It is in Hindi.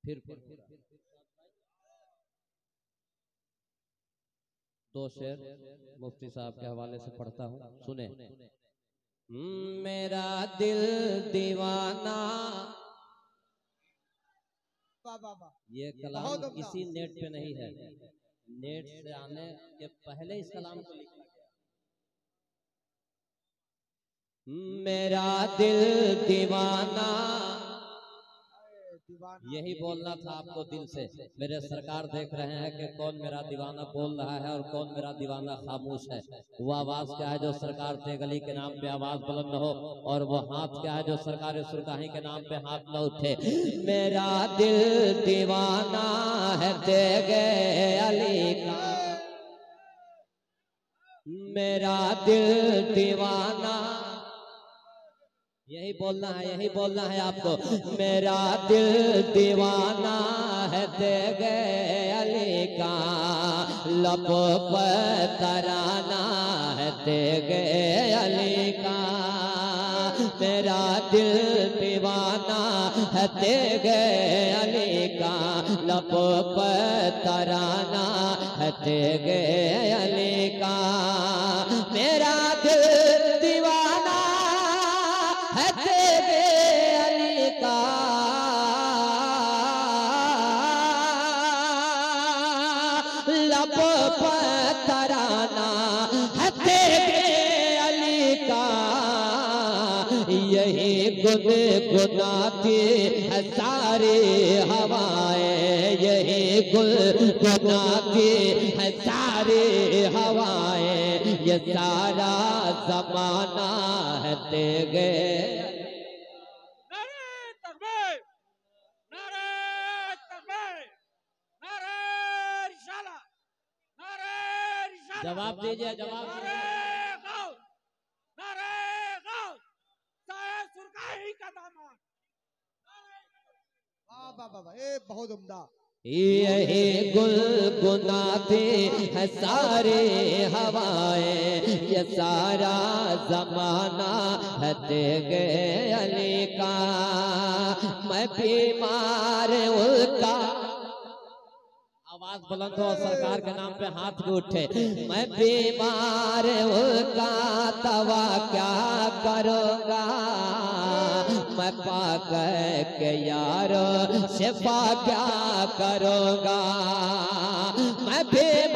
फिर दो शेर मुफ्ती साहब के हवाले से पढ़ता हूँ, सुने। मेरा दिल दीवाना, ये कलाम किसी नेट पे नहीं है, नेट से आने के पहले इस कलाम को लिखा गया। मेरा दिल दीवाना, यही बोलना था आपको दिल से। मेरे सरकार देख रहे हैं कि कौन मेरा दीवाना बोल रहा है और कौन मेरा दीवाना खामोश है। वो आवाज क्या है जो सरकार तेग अली के नाम पे आवाज बुलंद हो, और वो हाथ क्या है जो सरकार सुरकाही के नाम पे हाथ न उठे। मेरा दिल दीवाना है तेग अली का, मेरा दिल दीवाना, यही बोलना है, यही बोलना है आपको। मेरा दिल दीवाना है तेग अली का, लब पर तराना है तेग अली का। मेरा दिल दीवाना है तेग अली का, लब पर तराना है तेग अली का। मेरा दिल दीवाना है तेग अली का, लब पर तराना है तेग अली का। यही गुनगुनाती है सारी हवाएं, यही गुनगुनाती है सारी हवाएं, ये सारा जमाना है तेग। जवाब दीजिए, जवाब दीजिए। बहुत उम्दा। यही गुनगुनाते है सारे हवाएं, ये सारा जमाना है तेग अली का। मैं बीमार उनका, आवाज बुलंद हो, सरकार के नाम पे हाथ भी उठे। मैं बीमार उनका दवा क्या करूँगा, मैं पाक के यारो शिफा क्या करूँगा। मैं